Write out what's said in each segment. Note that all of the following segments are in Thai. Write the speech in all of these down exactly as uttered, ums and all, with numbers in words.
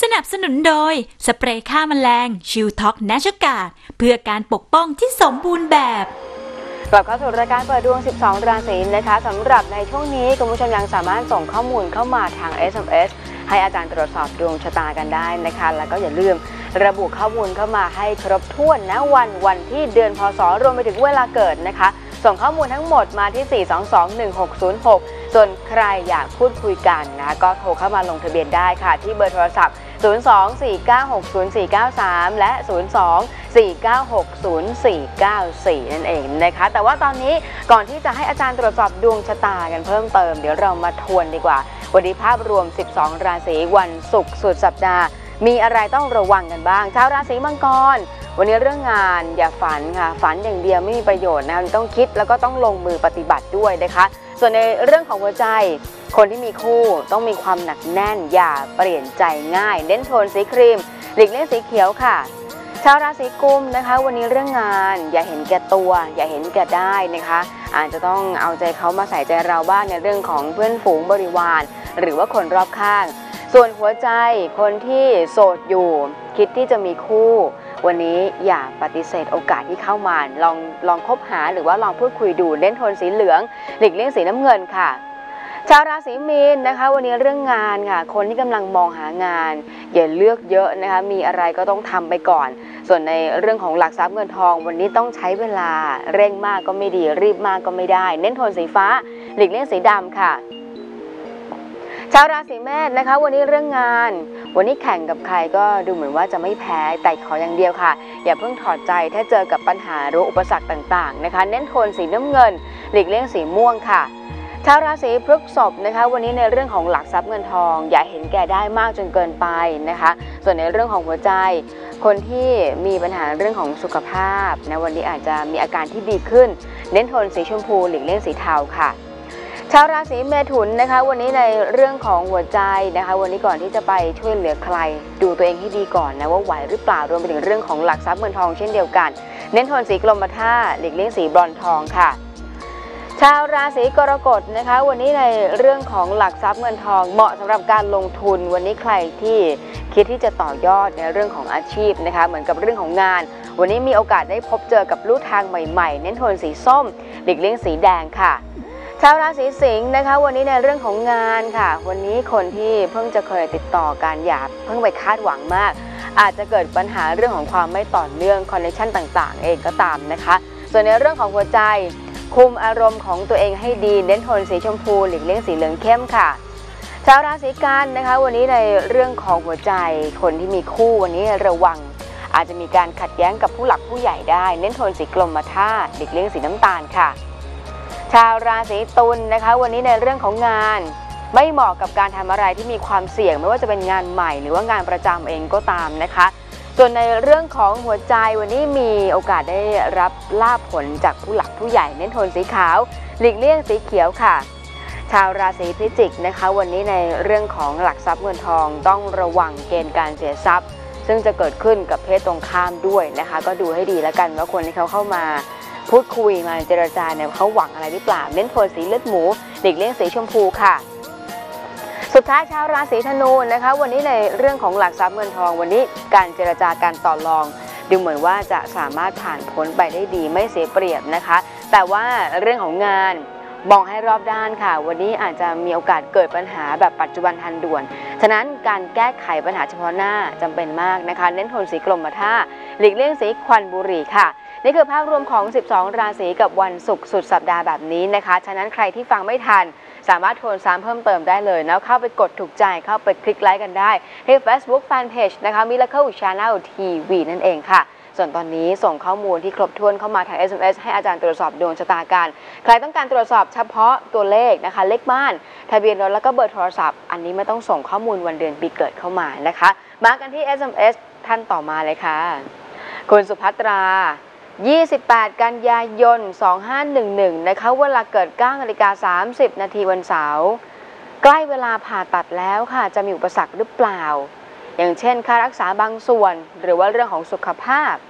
สนับสนุนโดยสเปรย์ฆ่าแมลงชิลท็อกแนชกาเพื่อการปกป้องที่สมบูรณ์แบบกลับเข้าสู่รายการเปิดดวงสิบสองราศีนะคะสำหรับในช่วงนี้คุณผู้ชมยังสามารถส่งข้อมูลเข้ามาทาง เอส เอ็ม เอส ให้อาจารย์ตรวจสอบดวงชะตากันได้นะคะแล้วก็อย่าลืมระบุข้อมูลเข้ามาให้ครบถ้วนนะวันวันที่เดือนพศรวมไปถึงเวลาเกิดนะคะส่งข้อมูลทั้งหมดมาที่ สี่ สอง สอง หนึ่ง หก ศูนย์ หก ส่วนใครอยากพูดคุยกันนะก็โทรเข้ามาลงทะเบียนได้ค่ะที่เบอร์โทรศัพท์ ศูนย์ สอง สี่ เก้า หก ศูนย์ สี่ เก้า สาม และ ศูนย์ สอง สี่ เก้า หก ศูนย์ สี่ เก้า สี่ นั่นเองนะคะแต่ว่าตอนนี้ก่อนที่จะให้อาจารย์ตรวจสอบดวงชะตากันเพิ่มเติมเดี๋ยวเรามาทวนดีกว่าวันนี้ภาพรวมสิบสองราศีวันศุกร์สุดสัปดาห์มีอะไรต้องระวังกันบ้างชาวราศีมังกรวันนี้เรื่องงานอย่าฝันค่ะฝันอย่างเดียวไม่มีประโยชน์นะต้องคิดแล้วก็ต้องลงมือปฏิบัติด้วยนะคะส่วนในเรื่องของหัวใจคนที่มีคู่ต้องมีความหนักแน่นอย่าเปลี่ยนใจง่ายเน้นโทนสีครีมหลีกเลี่ยงสีเขียวค่ะชาวราศีกุมนะคะวันนี้เรื่องงานอย่าเห็นแก่ตัวอย่าเห็นแก่ได้นะคะอาจจะต้องเอาใจเขามาใส่ใจเราบ้างในเรื่องของเพื่อนฝูงบริวารหรือว่าคนรอบข้างส่วนหัวใจคนที่โสดอยู่คิดที่จะมีคู่วันนี้อย่าปฏิเสธโอกาสที่เข้ามาลองลองคบหาหรือว่าลองพูดคุยดูเน้นโทนสีเหลืองหลีกเลี่ยงสีน้ำเงินค่ะชาวราศีมีนนะคะวันนี้เรื่องงานค่ะคนที่กำลังมองหางานอย่าเลือกเยอะนะคะมีอะไรก็ต้องทำไปก่อนส่วนในเรื่องของหลักทรัพย์เงินทองวันนี้ต้องใช้เวลาเร่งมากก็ไม่ดีรีบมากก็ไม่ได้เน้นโทนสีฟ้าหลีกเลี่ยงสีดำค่ะชาวราศีเมษนะคะวันนี้เรื่องงานวันนี้แข่งกับใครก็ดูเหมือนว่าจะไม่แพ้แต่ขออย่างเดียวค่ะอย่าเพิ่งถอดใจถ้าเจอกับปัญหาหรืออุปสรรคต่างๆนะคะเน้นโทนสีน้ำเงินหลีกเลี่ยงสีม่วงค่ะชาวราศีพฤษภนะคะวันนี้ในเรื่องของหลักทรัพย์เงินทองอย่าเห็นแก่ได้มากจนเกินไปนะคะส่วนในเรื่องของหัวใจคนที่มีปัญหาเรื่องของสุขภาพนะวันนี้อาจจะมีอาการที่ดีขึ้นเน้นโทนสีชมพูหลีกเลี่ยงสีเทาค่ะชาวราศีเมถุนนะคะวันนี้ในเรื่องของหัวใจนะคะวันนี้ก่อนที่จะไปช่วยเหลือใครดูตัวเองให้ดีก่อนนะว่าไหวหรือเปล่ารวมไปถึงเรื่องของหลักทรัพย์เงินทองเช่นเดียวกันเน้นโทนสีกรมท่าหลีกเลี่ยงสีบรอนซ์ทองค่ะชาวราศีกรกฎนะคะวันนี้ในเรื่องของหลักทรัพย์เงินทองเหมาะสำหรับการลงทุนวันนี้ใครที่คิดที่จะต่อยอดในเรื่องของอาชีพนะคะเหมือนกับเรื่องของงานวันนี้มีโอกาสได้พบเจอกับลู่ทางใหม่ๆเน้นโทนสีส้มหลีกเลี่ยงสีแดงค่ะชาวราศีสิงห์นะคะวันนี้ในเรื่องของงานค่ะวันนี้คนที่เพิ่งจะเคยติดต่อกันอย่าเพิ่งไปคาดหวังมากอาจจะเกิดปัญหาเรื่องของความไม่ต่อเนื่องคอนเนคชั่นต่างๆเองก็ตามนะคะส่วนในเรื่องของหัวใจคุมอารมณ์ของตัวเองให้ดีเน้นโทนสีชมพูหลีกเลี่ยงสีเหลืองเข้มค่ะชาวราศีกันนะคะวันนี้ในเรื่องของหัวใจคนที่มีคู่วันนี้ระวังอาจจะมีการขัดแย้งกับผู้หลักผู้ใหญ่ได้เน้นโทนสีกรมท่าหลีกเลี่ยงสีน้ำตาลค่ะชาวราศีตุลนะคะวันนี้ในเรื่องของงานไม่เหมาะกับการทำอะไรที่มีความเสี่ยงไม่ว่าจะเป็นงานใหม่หรือว่างานประจำเองก็ตามนะคะส่วนในเรื่องของหัวใจวันนี้มีโอกาสได้รับลาภผลจากผู้หลักผู้ใหญ่เน้นโทนสีขาวหลีกเลี่ยงสีเขียวค่ะชาวราศีพิจิกนะคะวันนี้ในเรื่องของหลักทรัพย์เงินทองต้องระวังเกณฑ์การเสียทรัพย์ซึ่งจะเกิดขึ้นกับเพศตรงข้ามด้วยนะคะก็ดูให้ดีแล้วกันว่าคนที่เขาเข้ามาพูดคุยมาเจรจาเนี่ยเขาหวังอะไรหรือเปล่าเน้นโทนสีเลือดหมูหลีกเลี่ยงสีชมพูค่ะสุดท้ายชาวราศีธนูนะคะวันนี้ในเรื่องของหลักทรัพย์เงินทองวันนี้การเจรจาการต่อรองดูเหมือนว่าจะสามารถผ่านพ้นไปได้ดีไม่เสียเปรียบนะคะแต่ว่าเรื่องของงานมองให้รอบด้านค่ะวันนี้อาจจะมีโอกาสเกิดปัญหาแบบปัจจุบันทันด่วนฉะนั้นการแก้ไขปัญหาเฉพาะหน้าจำเป็นมากนะคะเน้นโทนสีกรมท่าหลีกเลี่ยงสีควันบุหรี่ค่ะนี่คือภาพรวมของสิบสองราศีกับวันศุกร์สุดสัปดาห์แบบนี้นะคะฉะนั้นใครที่ฟังไม่ทันสามารถโทรซ้ำเพิ่มเติมได้เลยนะเข้าไปกดถูกใจเข้าไปคลิกไลค์กันได้ที่ Facebook Fanpage นะคะ Miracle Channel ที วี นั่นเองค่ะส่วนตอนนี้ส่งข้อมูลที่ครบถ้วนเข้ามาทาง เอส เอ็ม เอส ให้อาจารย์ตรวจสอบดวงชะตากันใครต้องการตรวจสอบเฉพาะตัวเลขนะคะเลขบ้านทะเบียนรถแล้วก็เบอร์โทรศัพท์อันนี้ไม่ต้องส่งข้อมูลวันเดือนปีเกิดเข้ามานะคะมากันที่ เอส เอ็ม เอส ท่านต่อมาเลยค่ะคุณสุภัตรายี่สิบแปดกันยายนสองห้าหนึ่งหนึ่งนะคะเวลาเกิด เก้านาฬิกาสามสิบนาทีวันเสาร์ใกล้เวลาผ่าตัดแล้วค่ะจะมีอุปสรรคหรือเปล่าอย่างเช่นค่ารักษาบางส่วนหรือว่าเรื่องของสุขภาพ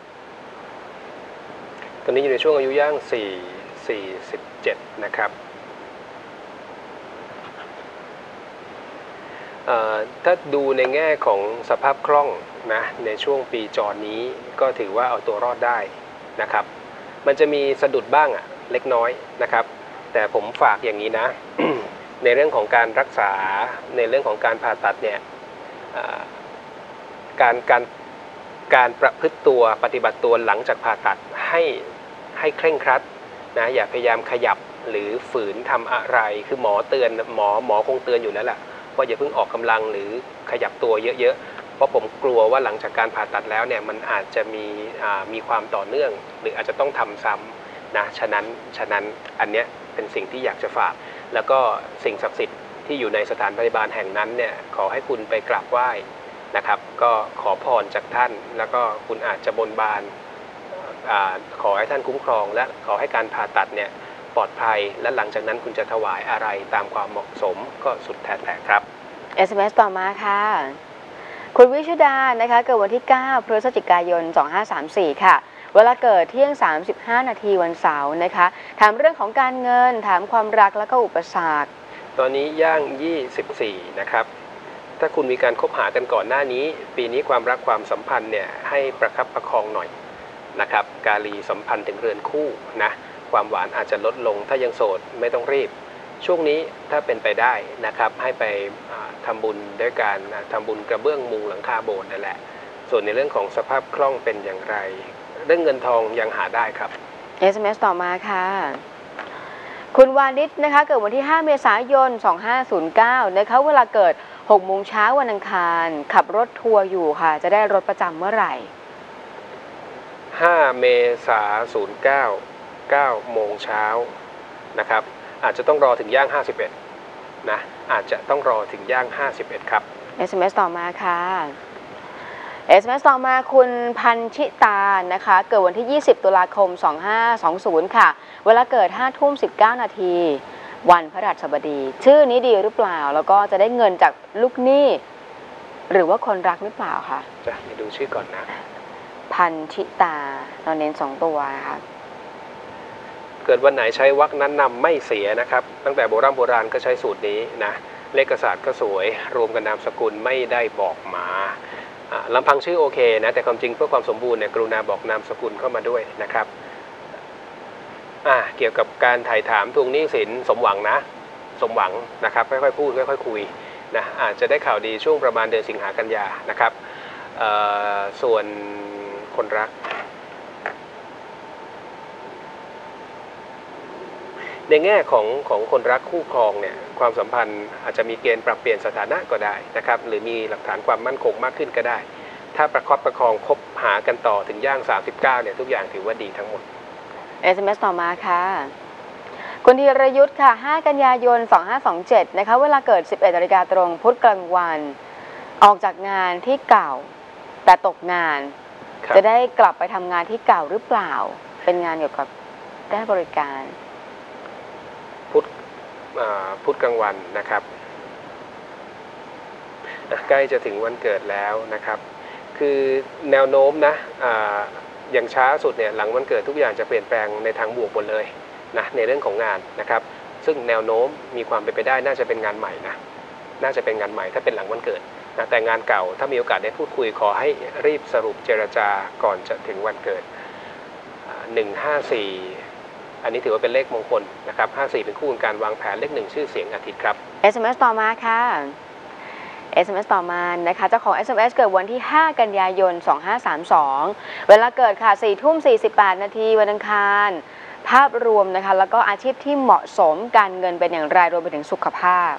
ตอนนี้อยู่ในช่วงอายุย่างสี่ สี่สิบเจ็ดนะครับถ้าดูในแง่ของสภาพคล่องนะในช่วงปีจรนี้ก็ถือว่าเอาตัวรอดได้นะครับมันจะมีสะดุดบ้างอะเล็กน้อยนะครับแต่ผมฝากอย่างนี้นะ ในเรื่องของการรักษาในเรื่องของการผ่าตัดเนี่ยการการการประพฤติตัวปฏิบัติตัวหลังจากผ่าตัดให้ให้เคร่งครัดนะอย่าพยายามขยับหรือฝืนทำอะไรคือหมอเตือนหมอหมอคงเตือนอยู่แล้วแหละว่าอย่าเพิ่งออกกำลังหรือขยับตัวเยอะๆเพราะผมกลัวว่าหลังจากการผ่าตัดแล้วเนี่ยมันอาจจะมีมีความต่อเนื่องหรืออาจจะต้องทำซ้ำนะฉะนั้นฉะนั้นอันเนี้ยเป็นสิ่งที่อยากจะฝากแล้วก็สิ่งศักดิ์สิทธิ์ที่อยู่ในสถานพยาบาลแห่งนั้นเนี่ยขอให้คุณไปกราบไหว้นะครับก็ขอพรจากท่านแล้วก็คุณอาจจะบนบานขอให้ท่านคุ้มครองและขอให้การผ่าตัดเนี่ยปลอดภัยและหลังจากนั้นคุณจะถวายอะไรตามความเหมาะสมก็สุดแท้แต่ครับเอส เอ็ม เอส ต่อมาค่ะคุณวิชุดานะคะเกิดวันที่เก้าพฤศจิกายนสองห้าสามสี่ค่ะเวลาเกิดเที่ยงสามสิบห้านาทีวันเสาร์นะคะถามเรื่องของการเงินถามความรักแล้วก็อุปสรรคตอนนี้ย่างยี่สิบสี่นะครับถ้าคุณมีการคบหากันก่อนหน้านี้ปีนี้ความรักความสัมพันธ์เนี่ยให้ประคับประคองหน่อยนะครับกาลีสัมพันธ์ถึงเรือนคู่นะความหวานอาจจะลดลงถ้ายังโสดไม่ต้องรีบช่วงนี้ถ้าเป็นไปได้นะครับให้ไปทำบุญด้วยการทำบุญกระเบื้องมุงหลังคาโบสถ์นั่นแหละส่วนในเรื่องของสภาพคล่องเป็นอย่างไรเรื่องเงินทองยังหาได้ครับเอส เอ็ม เอส ต่อมาค่ะคุณวานิชนะคะเกิดวันที่ห้าเมษายนสองห้าศูนย์เก้านะคะเวลาเกิดหกโมงเช้าวันอังคารขับรถทัวร์อยู่ค่ะจะได้รถประจำเมื่อไหร่ห้าเมษายนศูนย์เก้า เก้าโมงเช้านะครับอาจจะต้องรอถึงย่างห้าสิบเอ็ดนะอาจจะต้องรอถึงย่างห้าสิบเอ็ดครับเอส เอ็ม เอส ต่อมาค่ะ เอส เอ็ม เอส ต่อมาคุณพันชิตานะคะเกิดวันที่ยี่สิบตุลาคมสองห้าสองศูนย์ค่ะเวลาเกิดห้าทุ่มสิบเก้านาทีวันพฤหัสบดีชื่อนี้ดีหรือเปล่าแล้วก็จะได้เงินจากลูกหนี้หรือว่าคนรักหรือเปล่าคะจะดูชื่อก่อนนะพันชิตาเราเน้นสองตัวนะคะเกิดวันไหนใช้วรรคนั้นนำไม่เสียนะครับตั้งแต่โบราณโบราณก็ใช้สูตรนี้นะเลขศาสตร์ก็สวยรวมกันนามสกุลไม่ได้บอกมาลำพังชื่อโอเคนะแต่ความจริงเพื่อความสมบูรณ์เนี่ยกรุณาบอกนามสกุลเข้ามาด้วยนะครับอ่าเกี่ยวกับการถ่ายถามทวงหนี้สินสมหวังนะสมหวังนะครับค่อยๆพูดค่อยๆคุยนะอาจจะได้ข่าวดีช่วงประมาณเดือนสิงหากันยานะครับส่วนคนรักในแง่ของของคนรักคู่ครองเนี่ยความสัมพันธ์อาจจะมีเกณฑ์ปรับเปลี่ยนสถานะก็ได้นะครับหรือมีหลักฐานความมั่นคงมากขึ้นก็ได้ถ้าประคับประคองคบหากันต่อถึงย่างสามสิบเก้าเนี่ยทุกอย่างถือว่าดีทั้งหมดเอส เอ็ม เอส ต่อมาค่ะคุณธีรยุทธ์ค่ะห้ากันยายนสองห้าสองเจ็ดนะคะเวลาเกิดสิบเอ็ดนาฬิกาตรงพุธกลางวันออกจากงานที่เก่าแต่ตกงานจะได้กลับไปทำงานที่เก่าหรือเปล่าเป็นงานเกี่ยวกับด้านบริการพุธพุธกลางวันนะครับใกล้จะถึงวันเกิดแล้วนะครับคือแนวโน้มนะอย่างช้าสุดเนี่ยหลังวันเกิดทุกอย่างจะเปลี่ยนแปลงในทางบวกหมดเลยนะในเรื่องของงานนะครับซึ่งแนวโน้มมีความเป็นไปได้น่าจะเป็นงานใหม่นะน่าจะเป็นงานใหม่ถ้าเป็นหลังวันเกิดนะแต่งานเก่าถ้ามีโอกาสได้พูดคุยขอให้รีบสรุปเจรจาก่อนจะถึงวันเกิดหนึ่งห้าสี่อันนี้ถือว่าเป็นเลขมงคลนะครับห้าสี่เป็นคู่การวางแผนเลขหนึ่งชื่อเสียงอาทิตย์ครับเอส เอ็ม เอส ต่อมาค่ะ เอส เอ็ม เอส ต่อมานะคะเจ้าของ เอส เอ็ม เอส เกิดวันที่ห้ากันยายนสองห้าสามสองเวลาเกิดค่ะสี่ทุ่มสี่สิบแปดนาทีวันอังคารภาพรวมนะคะแล้วก็อาชีพที่เหมาะสมการเงินเป็นอย่างไรรวมไปถึงสุขภาพ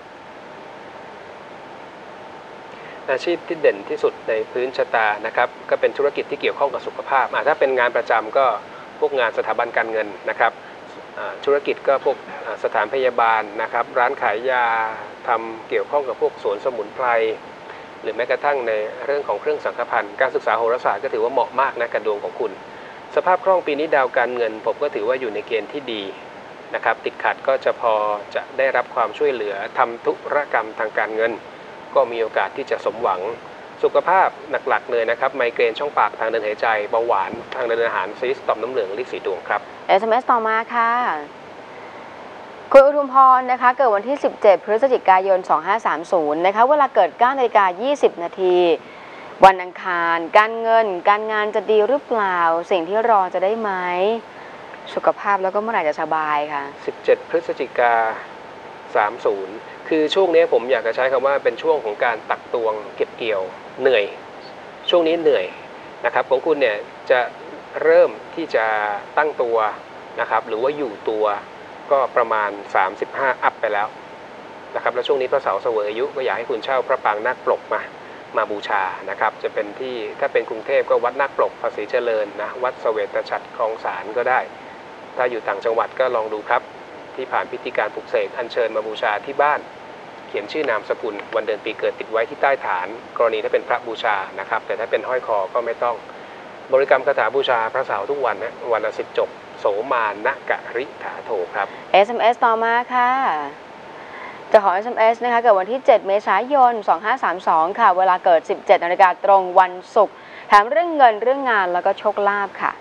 อาชีพที่เด่นที่สุดในพื้นชะตานะครับก็เป็นธุรกิจที่เกี่ยวข้องกับสุขภาพถ้าเป็นงานประจำก็พวกงานสถาบันการเงินนะครับธุรกิจก็พวกสถานพยาบาลนะครับร้านขายยาทำเกี่ยวข้องกับพวกสวนสมุนไพรหรือแม้กระทั่งในเรื่องของเครื่องสังฆพันธ์การศึกษาโหราศาสตร์ก็ถือว่าเหมาะมากนะกับดวงของคุณสภาพคล่องปีนี้ดาวการเงินผมก็ถือว่าอยู่ในเกณฑ์ที่ดีนะครับติดขัดก็จะพอจะได้รับความช่วยเหลือทำธุรกรรมทางการเงินก็มีโอกาสที่จะสมหวังสุขภาพหลักๆเลยนะครับไมเกรนช่องปากทางเดินหายใจเบาหวานทางเดินอาหารซีสต์ต่อมน้ำเหลืองลิสีดวงครับเอส เอ็ม เอส ต่อมาค่ะคุณอุทุมพรนะคะเกิดวันที่สิบเจ็ดพฤศจิกายนสองห้าสามศูนย์นะคะเวลาเกิดเก้านาฬิกายี่สิบนาทีวันอังคารการเงินการงานจะดีหรือเปล่าสิ่งที่รอจะได้ไหมสุขภาพแล้วก็เมื่อไหร่จะสบายค่ะสิบเจ็ดพฤศจิกาสามสิบคือช่วงนี้ผมอยากจะใช้คำว่าเป็นช่วงของการตักตวงเก็บเกี่ยวเหนื่อยช่วงนี้เหนื่อยนะครับของคุณเนี่ยจะเริ่มที่จะตั้งตัวนะครับหรือว่าอยู่ตัวก็ประมาณสามสิบห้าอัพไปแล้วนะครับแล้วช่วงนี้พระเสาร์เสวยอายุก็อยากให้คุณเช่าพระปางนาคปลกมามาบูชานะครับจะเป็นที่ถ้าเป็นกรุงเทพก็วัดนาคปลกภาษีเจริญนะวัดเสวตฉัตรคลองสารก็ได้ถ้าอยู่ต่างจังหวัดก็ลองดูครับที่ผ่านพิธีการปลุกเสกอัญเชิญมาบูชาที่บ้านเขียนชื่อนามสกุลวันเดือนปีเกิดติดไว้ที่ใต้ฐานกรณีถ้าเป็นพระบูชานะครับแต่ถ้าเป็นห้อยคอก็ไม่ต้องบริกรรมคาถาบูชาพระเสาร์ทุกวันนะวันละสิบจบโสมานกะริถาโถครับเอส เอ็ม เอส ต่อมาค่ะจะขอ เอส เอ็ม เอส นะคะเกิดวันที่เจ็ดเมษายนสองห้าสามสองค่ะเวลาเกิดสิบเจ็ดนาฬิกาตรงวันศุกร์ถามเรื่องเงินเรื่องงานแล้วก็โชคลาภค่ะ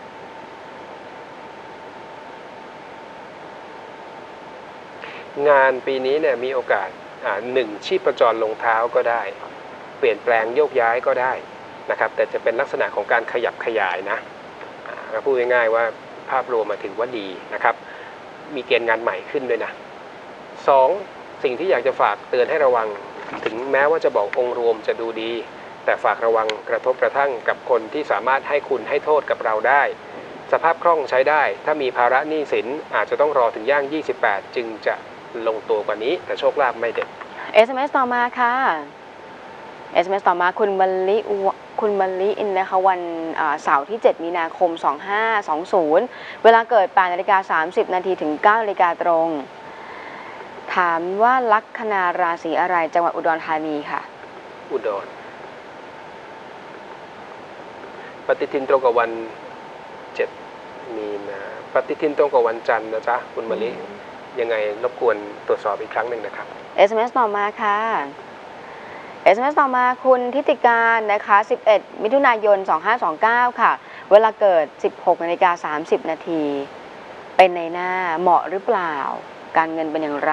งานปีนี้เนี่ยมีโอกาสหนึ่งชีพจรลงเท้าก็ได้เปลี่ยนแปลงโยกย้ายก็ได้นะครับแต่จะเป็นลักษณะของการขยับขยายนะก็พูดง่ายๆว่าภาพรวมมาถึงว่าดีนะครับมีเกณฑ์งานใหม่ขึ้นด้วยนะสองสิ่งที่อยากจะฝากเตือนให้ระวังถึงแม้ว่าจะบอกองค์รวมจะดูดีแต่ฝากระวังกระทบกระทั่งกับคนที่สามารถให้คุณให้โทษกับเราได้สภาพคล่องใช้ได้ถ้ามีภาระหนี้สินอาจจะต้องรอถึงย่างยี่สิบแปดจึงจะลงตัวกว่านี้แต่โชคลาภไม่เด็ดเอส เอ็ม เอส ต่อมาค่ะ เอส เอ็ม เอส ต่อมาคุณมะลิคุณมะลิอินนะคะวันเสาร์ที่เจ็ดมีนาคมสองห้าสองศูนย์เวลาเกิดแปดนาฬิกาสามสิบนาทีถึงเก้านาฬิกาตรงถามว่าลัคนาราศีอะไรจังหวัดอุดรธานีค่ะอุดรปฏิทินตรงกับวันเจ็ดมีนาปฏิทินตรงกับวันจันทร์นะจ๊ะคุณมะลิยังไงรบกวนตรวจสอบอีกครั้งหนึ่งนะครับเอส เอ็ม เอส ต่อมาค่ะ เอส เอ็ม เอส ต่อมาคุณทิติการนะคะสิบเอ็ดมิถุนายนสองห้าสองเก้าค่ะเวลาเกิดสิบหกนาฬิกาสามสิบนาทีเป็นในหน้าเหมาะหรือเปล่าการเงินเป็นอย่างไร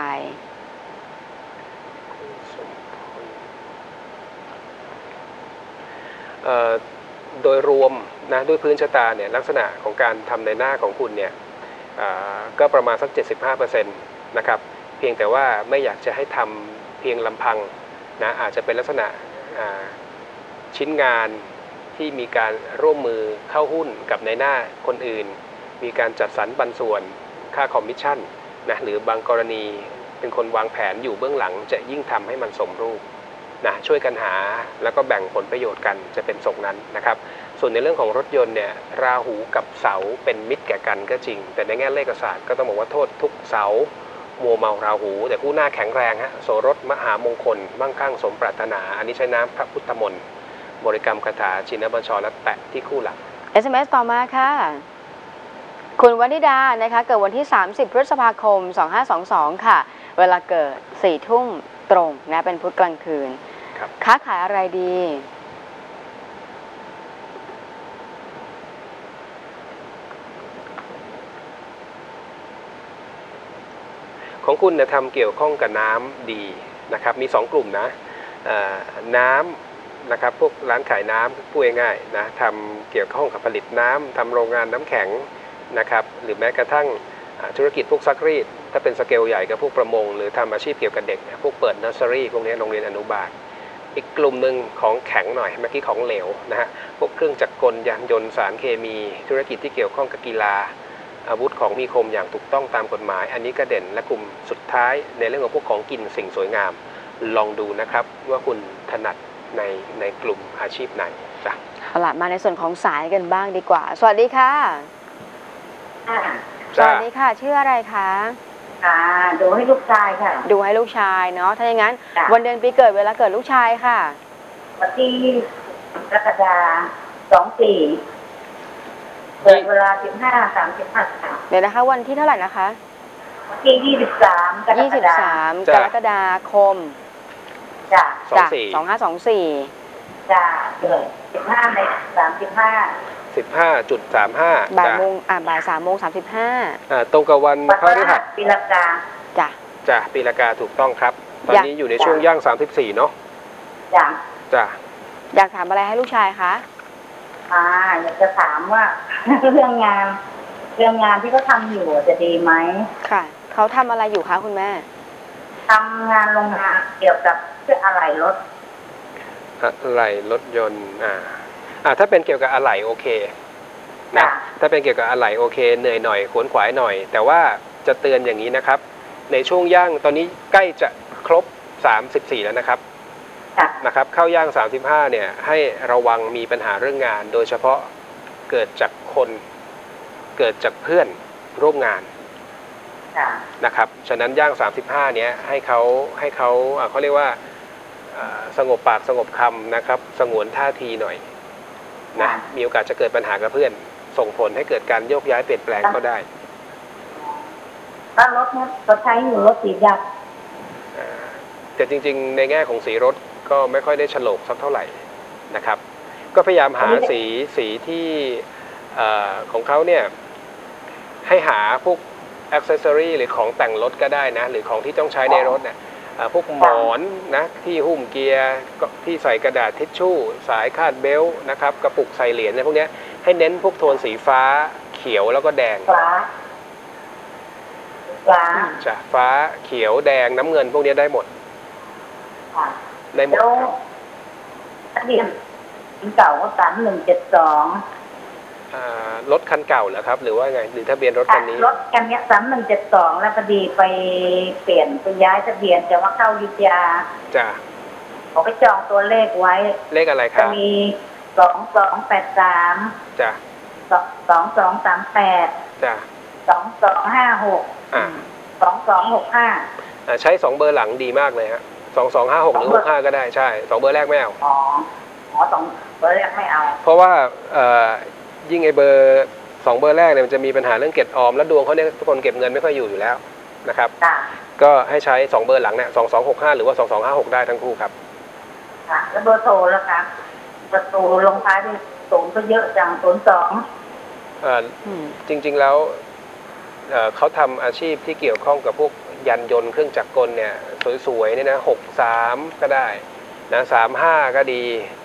โดยรวมนะด้วยพื้นชะตาเนี่ยลักษณะของการทำในหน้าของคุณเนี่ยก็ประมาณสัก เจ็ดสิบห้าเปอร์เซ็นต์ นะครับเพียงแต่ว่าไม่อยากจะให้ทำเพียงลำพังนะอาจจะเป็นลักษณะชิ้นงานที่มีการร่วมมือเข้าหุ้นกับในหน้าคนอื่นมีการจัดสรรปันส่วนค่าคอมมิชชั่นนะหรือบางกรณีเป็นคนวางแผนอยู่เบื้องหลังจะยิ่งทำให้มันสมรูปนะช่วยกันหาแล้วก็แบ่งผลประโยชน์กันจะเป็นทรงนั้นนะครับส่วนในเรื่องของรถยนต์เนี่ยราหูกับเสาเป็นมิตรแก่กันก็จริงแต่ในแง่เลขศาสตร์ก็ต้องบอกว่าโทษทุกเสามัวเมาราหูแต่คู่หน้าแข็งแรงฮะโสรสมหามงคลมั่งคั่งสมปรารถนาอันนี้ใช้น้ำพระพุทธมนต์บริกรรมคาถาชินบัญชรและแตะที่คู่หลังเอส เอ็ม เอส ต่อมาค่ะคุณวนิดานะคะเกิดวันที่สามสิบพฤษภาคมสองห้าสองสองค่ะเวลาเกิดสี่ทุ่มตรงนะเป็นพุธกลางคืนค้าขายอะไรดีของคุณเนี่ยทำเกี่ยวข้องกับน้ำดีนะครับมีสองกลุ่มนะน้ำนะครับพวกร้านขายน้ำพูดง่ายๆนะทำเกี่ยวข้องกับผลิตน้ำทำโรงงานน้ำแข็งนะครับหรือแม้กระทั่งธุรกิจพวกซักรีดถ้าเป็นสเกลใหญ่กับพวกประมงหรือทำอาชีพเกี่ยวกับเด็กพวกเปิดเนอร์เซอรี่พวกนี้โรงเรียนอนุบาลอีกกลุ่มหนึ่งของแข็งหน่อยเมื่อกี้ของเหลวนะฮะพวกเครื่องจักรกลยานยนต์สารเคมีธุรกิจที่เกี่ยวข้องกับกีฬาอาวุธของมีคมอย่างถูกต้องตามกฎหมายอันนี้ก็เด่นและกลุ่มสุดท้ายในเรื่องของพวกของกินสิ่งสวยงามลองดูนะครับว่าคุณถนัดในในกลุ่มอาชีพไหนจ้ะเอาล่ะมาในส่วนของสายกันบ้างดีกว่าสวัสดีค่ะสวัสดีค่ะชื่ออะไรคะค่ะดูให้ลูกชายค่ะดูให้ลูกชายเนาะถ้าอย่างนั้นวันเดือนปีเกิดเวลาเกิดลูกชายค่ะวันที่กรกฎาคมสองสี่เกิดเวลาสิบห้าสามสิบห้าค่ะเดี๋ยวนะคะวันที่เท่าไหร่นะคะวันที่ยี่สิบสามกรกฎาคมกรกฎาคมจ้ะสองห้าสองสี่จ้ะเกิดสิบห้าในสามสิบห้าสิบห้าจุดสามห้าบ่ายโมงอ่าบ่ายสามโมงสามสิบห้าอ่าตรงกับวันพฤหัสปีละกาจ้ะจ้ะปีละกาถูกต้องครับตอนนี้อยู่ในช่วงย่างสามสิบสี่เนาะจ้ะจ้ะอยากถามอะไรให้ลูกชายคะอ่าอยากจะถามว่า เรื่องงานเรื่องงานที่เขาทำอยู่จะดีไหมค่ะเขาทำอะไรอยู่คะคุณแม่ทำงานโรงงานเกี่ยวกับเครื่องอะไหล่รถอะไหล่รถยนต์อ่าอ่าถ้าเป็นเกี่ยวกับอะไหล่โอเคนะถ้าเป็นเกี่ยวกับอะไหล่โอเคเหนื่อยหน่อยขวนขวายหน่อยแต่ว่าจะเตือนอย่างนี้นะครับในช่วงย่างตอนนี้ใกล้จะครบสามสิบสี่แล้วนะครับนะครับเข้าย่างสามสิบห้าเนี่ยให้ระวังมีปัญหาเรื่องงานโดยเฉพาะเกิดจากคนเกิดจากเพื่อนร่วมงานนะครับฉะนั้นย่างสามสิบห้าเนี้ยให้เขาให้เขาเขาเรียกว่าสงบปากสงบคำนะครับสงวนท่าทีหน่อยนะมีโอกาสจะเกิดปัญหากับเพื่อนส่งผลให้เกิดการโยกย้ายเปลี่ยนแปลงก็ได้ถ้ารถเนี่ยเราใช้อยู่รถสีดำแต่จริงๆในแง่ของสีรถก็ไม่ค่อยได้ฉลกสักเท่าไหร่นะครับก็พยายามหาสีสีที่ของเขาเนี่ยให้หาพวกอ็อกเซสซอรี่หรือของแต่งรถก็ได้นะหรือของที่ต้องใช้ในรถเนี่ยพวกหมอนนะที่หุ้มเกียร์ที่ใส่กระดาษทิชชู่สายคาดเบลต์นะครับกระปุกใส่เหรียญอะไรพวกนี้ให้เน้นพวกโทนสีฟ้าเขียวแล้วก็แดงฟ้าฟ้าจ้ะฟ้าเขียวแดงน้ำเงินพวกนี้ได้หมดได้หมดทะเบียนเก่าก็สามหนึ่งเจ็ดสองรถคันเก่าเหรอครับหรือว่าไงหรือทะเบียนรถคันนี้รถคันนี้สามหนึ่งเจ็ดสองแล้วพอดีไปเปลี่ยนไปย้ายทะเบียนจะว่าเข้ายุทธยาจ้ะผมไปจองตัวเลขไว้เลขอะไรครับจะมีสองสองแปดสามจ้ะสองสองสองสามแปดจ้ะสองสองห้าหกอ่าสองสองหกห้าใช้สองเบอร์หลังดีมากเลยฮะสองสองห้าหกหรือหกห้าก็ได้ใช่สองเบอร์แรกไม่เอาอ๋ออ๋อสองเบอร์แรกไม่เอาเพราะว่าเอ่อยิ่งไอเบอร์สองเบอร์แรกเนี่ยมันจะมีปัญหาเรื่องเก็บออมและดวงเขาเนี่ยทุกคนเก็บเงินไม่ค่อยอยู่อยู่แล้วนะครับก็ให้ใช้สองเบอร์หลังเนี่ยสองสองหกห้าหรือว่าสองสองห้าหกได้ทั้งคู่ครับค่ะแล้วเบอร์โทรแล้วครับเบอร์โทรลงท้ายด้วยศูนย์ก็เยอะจังศูนย์สองเอ่อจริงๆแล้วเอ่อเขาทำอาชีพที่เกี่ยวข้องกับพวกยานยนต์เครื่องจักรกลเนี่ยสวยๆเนี่ยนะหกสามก็ได้นะสามห้าก็ดี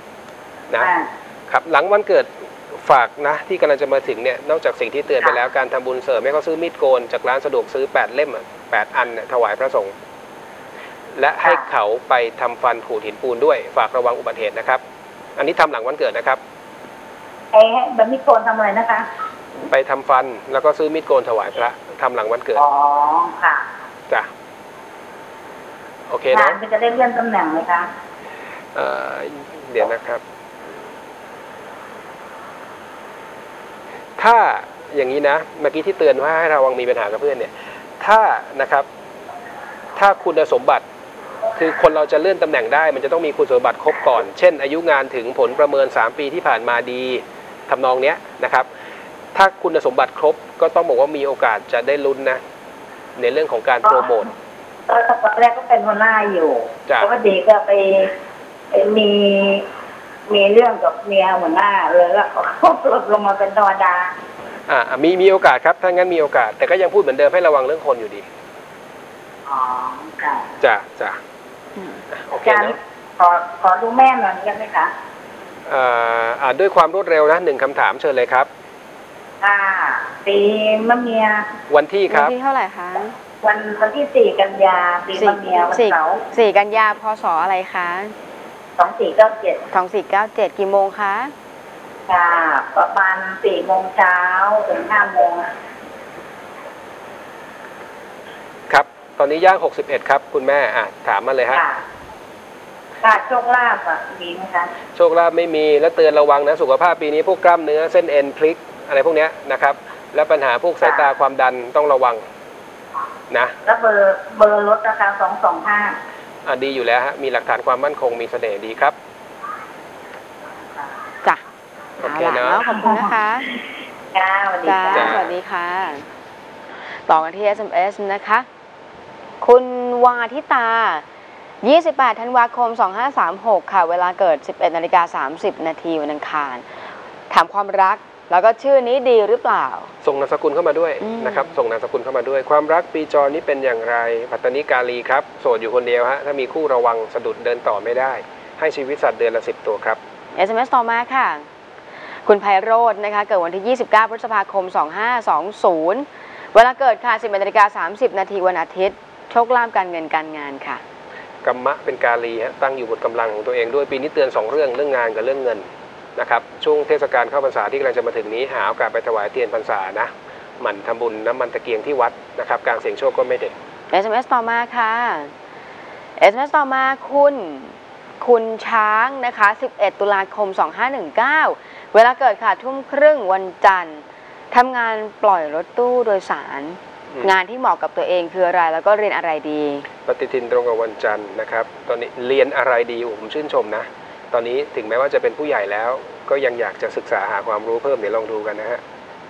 นะครับหลังวันเกิดฝากนะที่กำลังจะมาถึงเนี่ยนอกจากสิ่งที่เตือนไปแล้วการทำบุญเสริมให้เขาซื้อมีดโกนจากร้านสะดวกซื้อแปดเล่มแปดอันเนี่ยถวายพระสงฆ์และให้เขาไปทำฟันขูดหินปูนด้วยฝากระวังอุบัติเหตุนะครับอันนี้ทำหลังวันเกิดนะครับเอ๊ะแบบมีดโกนทำอะไรนะคะไปทำฟันแล้วก็ซื้อมีดโกนถวายพระทำหลังวันเกิดอ๋อค่ะจ้ะโอเคนะจะได้เลื่อนตำแหน่งไหมคะเอ่อเดี๋ยวนะครับถ้าอย่างนี้นะเมื่อกี้ที่เตือนว่าให้ระวังมีปัญหากับเพื่อนเนี่ยถ้านะครับถ้าคุณสมบัติคือคนเราจะเลื่อนตำแหน่งได้มันจะต้องมีคุณสมบัติครบก่อนเช่นอายุงานถึงผลประเมินสามปีที่ผ่านมาดีทำนองเนี้ยนะครับถ้าคุณสมบัติครบก็ต้องบอกว่ามีโอกาสจะได้ลุ้นนะในเรื่องของการโปรโมทตอนแรกก็เป็นหัวหน้าอยู่เพราะว่าดีก็ไปมีมีเรื่องกับเมียหัวหน้าเลยแล้วเขาลดลงมาเป็นธรรมดาอ่ามีมีโอกาสครับถ้างั้นมีโอกาสแต่ก็ยังพูดเหมือนเดิมให้ระวังเรื่องคนอยู่ดีอ๋อค่ะจ้ะจ้ะโอเคนะขอขอดูแม่หน่อยได้ไหมคะอ่าอ่าด้วยความรวดเร็วนะหนึ่งคำถามเชิญเลยครับอ่าปีมะเมียวันที่ครับวันที่เท่าไหร่คะวันวันที่สี่กันยาปีมะเมียวันเสาร์สี่กันยาพศอะไรคะสองสี่เก้าเจ็ดสองสี่เก้าเจ็ดกี่โมงคะค่ะประมาณสี่โมงเช้าถึงห้าโมงครับตอนนี้ย่างหกสิบเอ็ดครับคุณแม่อ่ะถามมาเลยฮะค่ะโชคลาภอ่ะมีไหมคะโชคลาภไม่มีแล้วเตือนระวังนะสุขภาพปีนี้พวกกล้ามเนื้อเส้นเอ็นพลิกอะไรพวกนี้นะครับแล้วปัญหาพวกสายตาความดันต้องระวังนะแล้วเบอร์เบอร์รถราคาสองสองห้าอ่าดีอยู่แล้วฮะมีหลักฐานความมั่นคงมีเสน่ห์ดีครับจ้ะโอเคเนาะขอบคุณนะคะจ้าสวัสดีค่ะสวัสดีค่ะต่อกันที่ เอส เอ็ม เอส นะคะคุณวาทิตายี่สิบแปดธันวาคมสองห้าสามหกค่ะเวลาเกิด สิบเอ็ดนาฬิกาสามสิบนาทีวันอังคารถามความรักแล้วก็ชื่อนี้ดีหรือเปล่าส่งนามสกุลเข้ามาด้วยนะครับส่งนามสกุลเข้ามาด้วยความรักปีจรนี้เป็นอย่างไรปัตตนิกาลีครับโสดอยู่คนเดียวฮะถ้ามีคู่ระวังสะดุดเดินต่อไม่ได้ให้ชีวิตสัตว์เดือนละสิบตัวครับเอส เอ็ม เอส ต่อมาค่ะคุณไพโรจน์นะคะเกิดวันที่ยี่สิบเก้าพฤษภาคมสองห้าสองศูนย์เวลาเกิดค่ะสิบเอ็ดนาฬิกาสามสิบนาทีวันอาทิตย์โชคลาภการเงินการงานค่ะกัมมะเป็นกาลีฮะตั้งอยู่บนกำลังของตัวเองด้วยปีนี้เตือนสองเรื่องเรื่องงานกับเรื่องเงินนะครับช่วงเทศกาลเข้าพรรษาที่กำลังจะมาถึงนี้หาโอกาสไปถวายเทียนพรรษานะหมั่นทำบุญน้ำมันตะเกียงที่วัดนะครับการเสี่ยงโชคก็ไม่เด็ดเอส เอ็ม เอส ต่อมาค่ะ เอส เอ็ม เอส ต่อมาคุณคุณช้างนะคะสิบเอ็ดตุลาคมสองห้าหนึ่งเก้าเวลาเกิดค่ะทุ่มครึ่งวันจันทร์ทำงานปล่อยรถตู้โดยสารงานที่เหมาะกับตัวเองคืออะไรแล้วก็เรียนอะไรดีปฏิทินตรงกับวันจันทร์นะครับตอนนี้เรียนอะไรดีผมชื่นชมนะตอนนี้ถึงแม้ว่าจะเป็นผู้ใหญ่แล้วก็ยังอยากจะศึกษาหาความรู้เพิ่มเดี๋ยวลองดูกันนะฮะ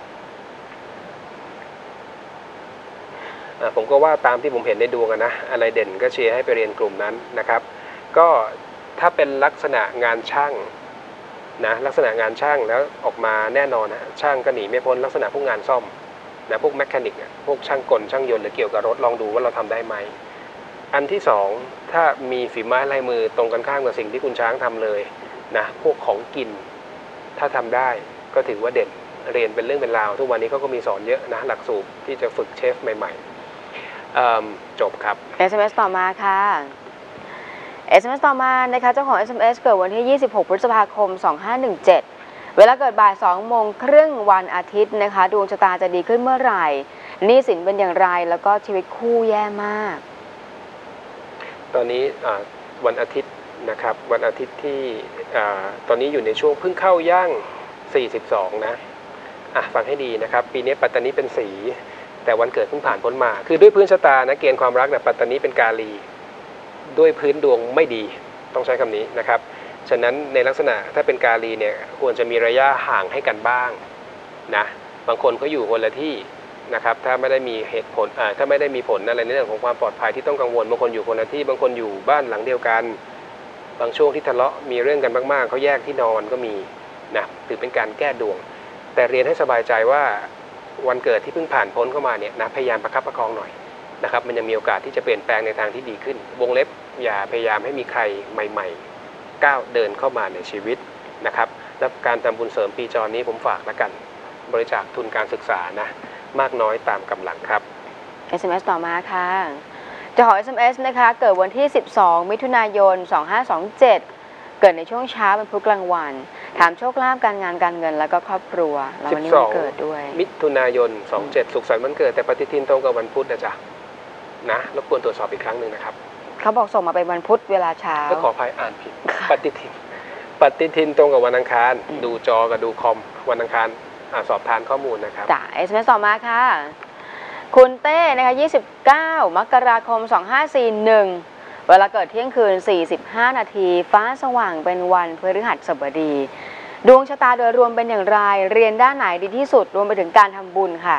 ผมก็ว่าตามที่ผมเห็นในดวงนะอะไรเด่นก็เชียร์ให้ไปเรียนกลุ่มนั้นนะครับก็ถ้าเป็นลักษณะงานช่างนะลักษณะงานช่างแล้วออกมาแน่นอนนะช่างก็หนีไม่พ้นลักษณะพวกงานซ่อมนะพวกแมคานิกพวกช่างกลช่างยนต์หรือเกี่ยวกับรถลองดูว่าเราทำได้ไหมอันที่สองถ้ามีฝีไม้ลายมือตรงกันข้ามกับสิ่งที่คุณช้างทำเลยนะพวกของกินถ้าทำได้ก็ถือว่าเด่นเรียนเป็นเรื่องเป็นราวทุกวันนี้เขาก็มีสอนเยอะนะหลักสูตรที่จะฝึกเชฟใหม่ๆจบครับเอส เอ็ม เอส ต่อมาค่ะ เอส เอ็ม เอส ต่อมานะคะเจ้าของ เอส เอ็ม เอส เกิดวันที่ยี่สิบหกพฤษภาคมสองห้าหนึ่งเจ็ดเวลาเกิดบ่ายสองโมงครึ่งวันอาทิตย์นะคะดวงชะตาจะดีขึ้นเมื่อไหร่หนี้สินเป็นอย่างไรแล้วก็ชีวิตคู่แย่มากตอนนี้วันอาทิตย์นะครับวันอาทิตย์ที่ตอนนี้อยู่ในช่วงเพิ่งเข้าย่างสี่สิบสองนะอ่ะฟังให้ดีนะครับปีนี้ปัตตานีเป็นสีแต่วันเกิดเพิ่งผ่านพ้นมาคือด้วยพื้นชะตานะเกณฑ์ความรักเนี่ยปัตตานีเป็นกาลีด้วยพื้นดวงไม่ดีต้องใช้คำนี้นะครับฉะนั้นในลักษณะถ้าเป็นกาลีเนี่ยควรจะมีระยะห่างให้กันบ้างนะบางคนเขาอยู่คนละที่นะครับถ้าไม่ได้มีเหตุผลถ้าไม่ได้มีผลอะไรในเรื่องของความปลอดภัยที่ต้องกังวลบางคนอยู่คนละที่บางคนอยู่บ้านหลังเดียวกันบางช่วงที่ทะเลาะมีเรื่องกันมากๆเขาแยกที่นอนก็มีนะถือเป็นการแก้ดวงแต่เรียนให้สบายใจว่าวันเกิดที่เพิ่งผ่านพ้นเข้ามาเนี่ยนะพยายามประคับประคองหน่อยนะครับมันยังมีโอกาสที่จะเปลี่ยนแปลงในทางที่ดีขึ้นวงเล็บอย่าพยายามให้มีใครใหม่ๆก้าวเดินเข้ามาในชีวิตนะครับและการทำบุญเสริมปีจรนี้ผมฝากแล้วกันบริจาคทุนการศึกษานะมากน้อยตามกำลังครับเอส เอ็ม เอส ต่อมาค่ะเจ้าของ เอส เอ็ม เอส นะคะเกิดวันที่สิบสองมิถุนายนสองห้าสองเจ็ดเกิดในช่วงเช้าเป็นพุธกลางวันถามโชคลาภการงานการเงินแล้วก็ครอบครัวแล้ววันนี้วันเกิดด้วยมิถุนายนสองเจ็ดสุขสันต์วันเกิดแต่ปฏิทินตรงกับวันพุธนะจ๊ะนะรบกวนตรวจสอบอีกครั้งหนึ่งนะครับเขาบอกส่งมาเป็นวันพุธเวลาเช้าก็ขออภัยอ่านผิดปฏิทินปฏิทินตรงกับวันอังคารดูจอกับดูคอมวันอังคารสอบทานข้อมูลนะครับจ้ะ เอส เอ็ม เอส ต่อมาค่ะคุณเต้นะคะยี่สิบเก้ามกราคมสองห้าสี่หนึ่งเวลาเกิดเที่ยงคืนสี่สิบห้านาทีฟ้าสว่างเป็นวันพฤหัสบดีดวงชะตาโดยรวมเป็นอย่างไรเรียนด้านไหนดีที่สุดรวมไปถึงการทำบุญค่ะ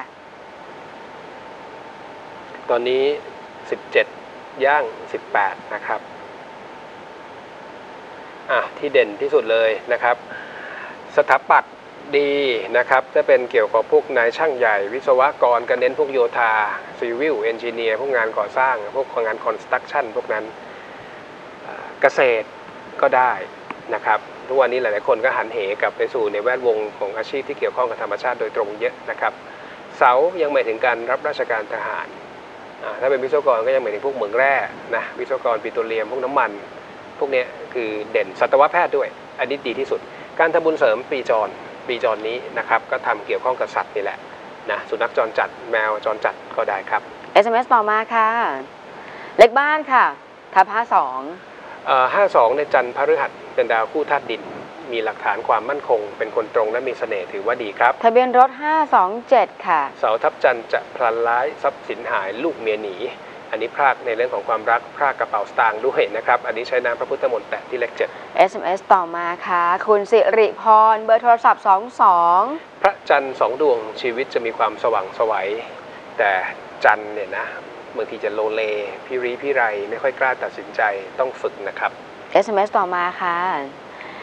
ตอนนี้สิบเจ็ดย่างสิบแปดนะครับอ่ะที่เด่นที่สุดเลยนะครับสถาปัตย์ดีนะครับจะเป็นเกี่ยวกับพวกนายช่างใหญ่วิศวกรก็เน้นพวกโยธาซีวิลเอนจิเนียร์พวกงานก่อสร้างพวกงานคอนสตรักชั่นพวกนั้นเกษตรก็ได้นะครับทุกวันนี้หลายๆคนก็หันเหกลับไปสู่ในแวดวงของอาชีพที่เกี่ยวข้องกับธรรมชาติโดยตรงเยอะนะครับเสายังหมายถึงการรับราชการทหารถ้าเป็นวิศวกรก็ยังหมายถึงพวกเหมืองแร่นะวิศวกรปิโตรเลียมพวกน้ำมันพวกนี้คือเด่นสัตวแพทย์ด้วยอันนี้ดีที่สุดการทำบุญเสริมปีจรปีจรนี้นะครับก็ทำเกี่ยวข้องกับสัตว์นี่แหละนะสุนัขจรจัดแมวจรจัดก็ได้ครับเอส เอ็ม เอส ต่อมาค่ะเลขบ้านค่ะทับห้าสองห้าสองในจันทร์พฤหัสเป็นดาวคู่ธาตุดินมีหลักฐานความมั่นคงเป็นคนตรงและมีเสน่ห์ถือว่าดีครับทะเบียนรถห้าสองเจ็ดค่ะเสาทับจันทร์จะพลันร้ายทรัพย์สินหายลูกเมียหนีอันนี้พรากในเรื่องของความรักพรากกระเป๋าสตางค์ด้วยนะครับอันนี้ใช้น้ำพระพุทธมนต์แตะที่เลขเจ็ดเอส เอ็ม เอส ต่อมาค่ะคุณสิริพรเบอร์โทรศัพท์สองสองพระจันทร์สองดวงชีวิตจะมีความสว่างไสวแต่จันทร์เนี่ยนะบางทีจะโลเลพิริพิไรไม่ค่อยกล้าตัดสินใจต้องฝึกนะครับเอส เอ็ม เอส ต่อมาค่ะ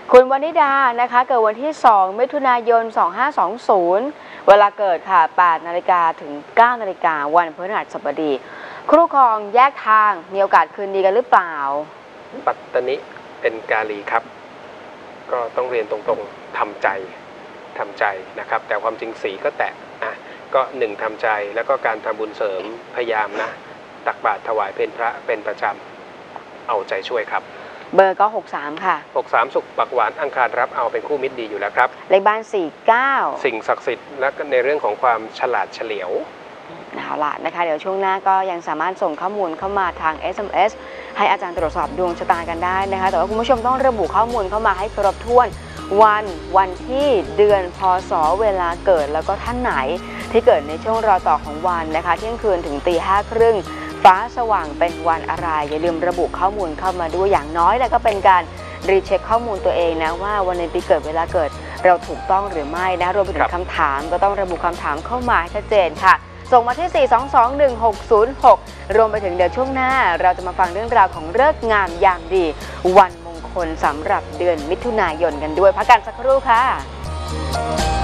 คุณวนิดานะคะเกิดวันที่สองมิถุนายนสองห้าสองศูนย์เวลาเกิดค่ะแปดนาฬิกาถึงเก้านาฬิกาวันพฤหัสบดีคู่ครองแยกทางมีโอกาสคืนดีกันหรือเปล่าปัตตนิเป็นกาลีครับก็ต้องเรียนตรงๆทำใจทำใจนะครับแต่ความจริงสีก็แตะอ่ะก็หนึ่งทำใจแล้วก็การทำบุญเสริมพยายามนะตักบาตรถวายเพลพระเป็นประจำเอาใจช่วยครับเบอร์ก็หกสามค่ะหกสามสุขปักหวานอังคารรับเอาเป็นคู่มิตรดีอยู่แล้วครับเลขบ้านสี่เก้าสิ่งศักดิ์สิทธิ์และในเรื่องของความฉลาดเฉลียวเอาล่ะนะคะเดี๋ยวช่วงหน้าก็ยังสามารถส่งข้อมูลเข้ามาทาง เอส เอ็ม เอส ให้อาจารย์ตรวจสอบดวงชะตากันได้นะคะแต่ว่าคุณผู้ชมต้องระบุข้อมูลเข้ามาให้ครบถ้วนวันวันที่เดือนพศเวลาเกิดแล้วก็ท่านไหนที่เกิดในช่วงรอต่อของวันนะคะเที่ยงคืนถึงตีห้าครึ่งฟ้าสว่างเป็นวันอะไรอย่าลืมระบุข้อมูลเข้ามาด้วยอย่างน้อยแล้วก็เป็นการรีเช็คข้อมูลตัวเองนะว่าวันในปีเกิดเวลาเกิดเราถูกต้องหรือไม่นะรวมไปถึงคำถามก็ต้องระบุคำถามเข้ามาให้ชัดเจนค่ะส่งมาที่ สี่ สอง สอง หนึ่ง หก ศูนย์ หก รวมไปถึงเดี๋ยวช่วงหน้าเราจะมาฟังเรื่องราวของฤกษ์งามยามดีวันมงคลสำหรับเดือนมิถุนายนกันด้วยพักกันสักครู่ค่ะ